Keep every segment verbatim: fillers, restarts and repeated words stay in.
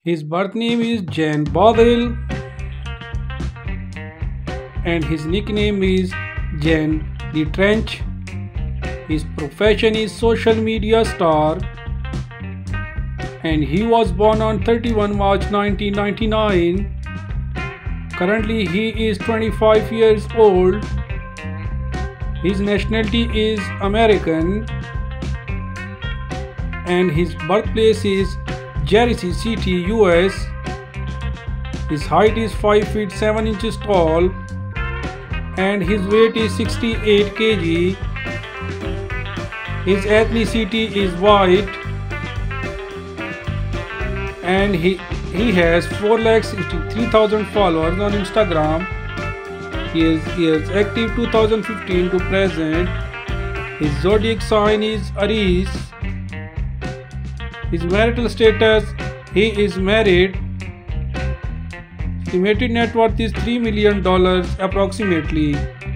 His birth name is Jan Bowell and his nickname is Jan the Trench. His profession is social media star and he was born on thirty-first March nineteen ninety-nine. Currently he is twenty-five years old. His nationality is American and his birthplace is Jersey City, U S. His height is five feet seven inches tall and his weight is sixty-eight kilograms. His ethnicity is white and he, he has four lakh sixty-three thousand followers on Instagram. He is, he is active two thousand fifteen to present. His zodiac sign is Aries. His marital status, he is married. Estimated net worth is three million dollars approximately.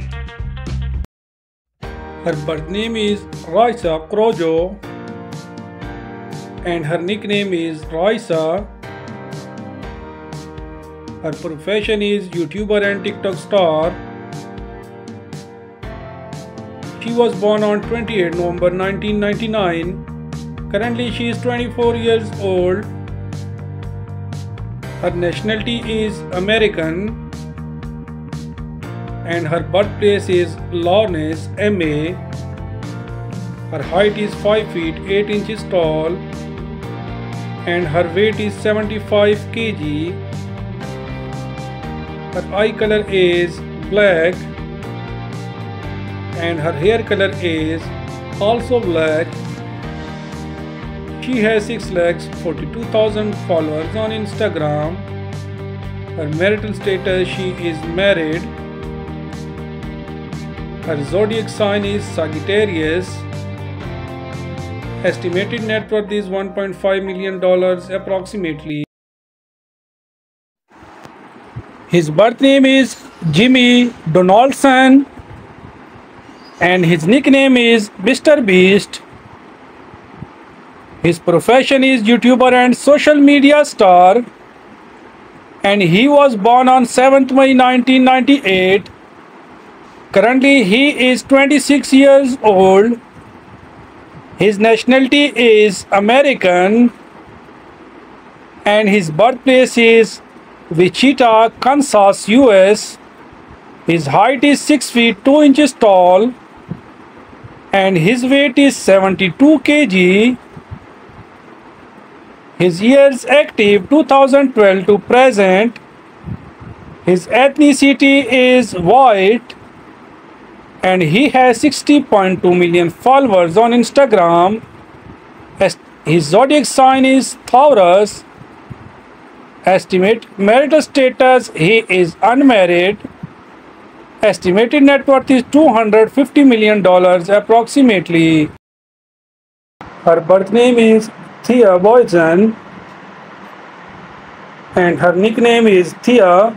Her birth name is Raisa Krojo and her nickname is Raisa. Her profession is YouTuber and TikTok star. She was born on twenty-eighth November nineteen ninety-nine. Currently she is twenty-four years old. Her nationality is American and her birthplace is Lawrence, M A. Her height is five feet eight inches tall and her weight is seventy-five kilograms. Her eye color is black and her hair color is also black. She has six lakh forty-two thousand followers on Instagram. Her marital status, she is married. Her zodiac sign is Sagittarius. Estimated net worth is one point five million dollars approximately. His birth name is Jimmy Donaldson and his nickname is Mister Beast. His profession is YouTuber and social media star and he was born on seventh May nineteen ninety-eight. Currently he is twenty-six years old. His nationality is American and his birthplace is Wichita, Kansas, U S. His height is six feet two inches tall and his weight is seventy-two kilograms. His years active two thousand twelve to present. His ethnicity is white and he has sixty point two million followers on Instagram. His zodiac sign is Taurus. Estimate marital status, he is unmarried. Estimated net worth is two hundred fifty million dollars approximately. Her birth name is Thea Boysen and her nickname is Thea.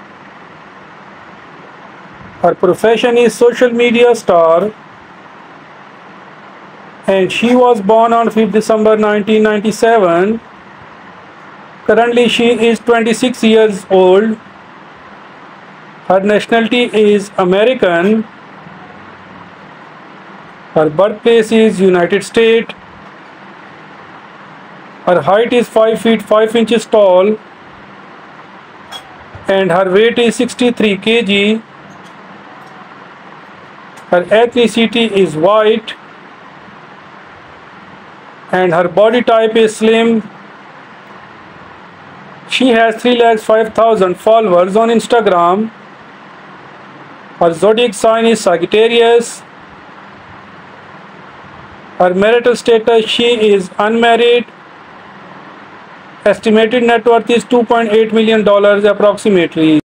Her profession is social media star and she was born on fifth December nineteen ninety-seven. Currently she is twenty-six years old. Her nationality is American. Her birthplace is United States. Her height is five feet five inches tall and her weight is sixty-three kilograms. Her ethnicity is white and her body type is slim. She has three lakh five thousand followers on Instagram. Her zodiac sign is Sagittarius. Her marital status, she is unmarried. Estimated net worth is two point eight million dollars approximately.